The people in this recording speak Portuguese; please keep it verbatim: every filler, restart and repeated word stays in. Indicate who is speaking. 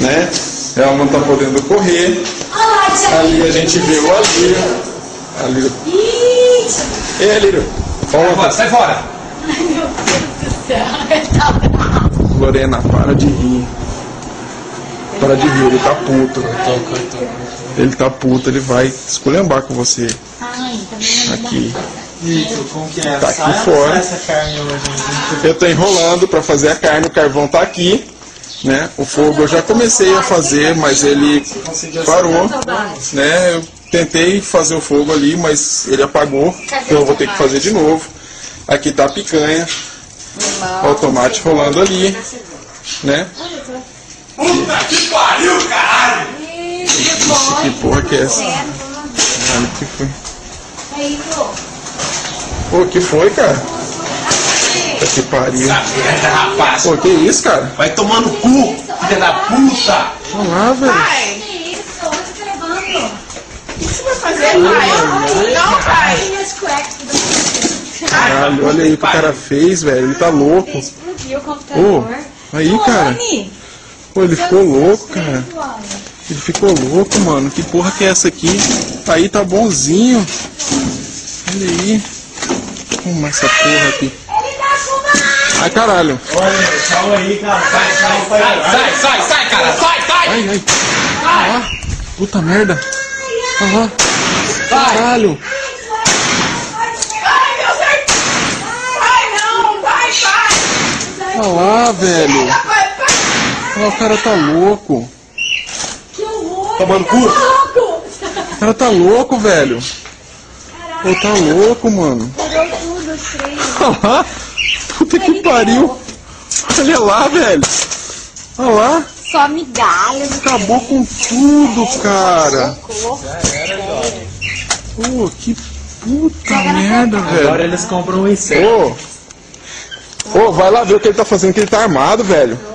Speaker 1: né? Ela não tá podendo correr. Ali a gente vê o Alírio. Alírio. Ei, Alírio.
Speaker 2: Agora, sai fora.
Speaker 3: Ai, meu Deus do céu. Ele tá bravo.
Speaker 1: Lorena, para de rir. Para de rir, ele tá puto. Ele tá puto, ele vai esculhambar com você.
Speaker 3: Ai, tá vendo?
Speaker 1: Aqui.
Speaker 2: Isso, como que é?
Speaker 1: Tá aqui
Speaker 2: Sai
Speaker 1: fora.
Speaker 2: essa carne hoje.
Speaker 1: Eu tô enrolando para fazer a carne, o carvão tá aqui, né? O fogo eu já comecei a fazer, mas ele parou, né? Eu tentei fazer o fogo ali, mas ele apagou, então eu vou ter que fazer de novo. Aqui tá a picanha, ó, o tomate rolando ali, né?
Speaker 2: Puta que pariu, caralho!
Speaker 1: Ixi, que porra que é essa? Olha o que foi. Pô, que foi, cara? Puta que pariu.
Speaker 2: Merda, rapaz!
Speaker 1: Pô, que isso, cara?
Speaker 2: Vai tomar no cu, filha da puta!
Speaker 1: Olha lá, velho.
Speaker 4: Pai,
Speaker 3: Que isso? Onde você tá levando?
Speaker 4: o que você vai fazer, pai? Não, pai.
Speaker 3: Minhas cuecas do
Speaker 1: Caralho, olha aí o que o cara fez, velho. Ele tá louco.
Speaker 3: explodiu o
Speaker 1: Ô,
Speaker 3: computador.
Speaker 1: aí, cara.
Speaker 3: Tony,
Speaker 1: Pô, ele ficou louco, cara.
Speaker 3: olha.
Speaker 1: Ele ficou louco, mano. Que porra que é essa aqui? Aí tá bonzinho. Olha aí. Toma essa porra aqui.
Speaker 3: Ele tá fumando!
Speaker 1: Ai, caralho.
Speaker 2: Olha, calma aí, cara. Sai, sai, sai, sai, sai, sai, cara, sai, sai!
Speaker 1: Ai, ai. Olha lá. Puta merda. Olha lá. Caralho.
Speaker 4: Ai, meu Deus. Pai, não. Pai, pai.
Speaker 1: Olha lá, velho.
Speaker 4: Pai, pai.
Speaker 1: Olha, o cara tá louco.
Speaker 3: Que horror!
Speaker 2: Tomando cu?
Speaker 3: Louco!
Speaker 1: O cara tá louco, velho. Pô, tá louco, mano.
Speaker 3: Tirou tudo, os três.
Speaker 1: Olha lá. Puta que pariu. Olha lá, velho. Olha lá.
Speaker 3: Só migalhas.
Speaker 1: Acabou com tudo, cara. Pô, que puta merda,
Speaker 2: Agora
Speaker 1: velho.
Speaker 2: eles compram um inseto.
Speaker 1: Ô, ô, vai lá ver o que ele tá fazendo, que ele tá armado, velho.